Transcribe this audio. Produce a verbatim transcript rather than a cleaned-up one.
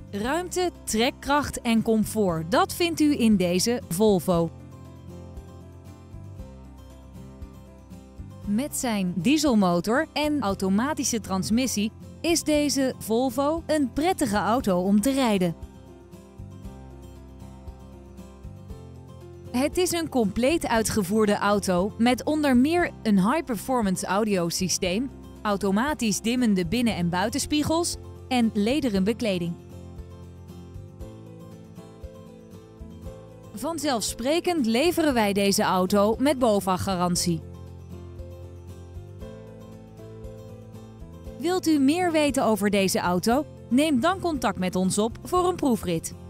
Ruimte, trekkracht en comfort, dat vindt u in deze Volvo. Met zijn dieselmotor en automatische transmissie is deze Volvo een prettige auto om te rijden. Het is een compleet uitgevoerde auto met onder meer een high-performance audiosysteem, automatisch dimmende binnen- en buitenspiegels en lederen bekleding. Vanzelfsprekend leveren wij deze auto met BOVAG-garantie. Wilt u meer weten over deze auto? Neem dan contact met ons op voor een proefrit.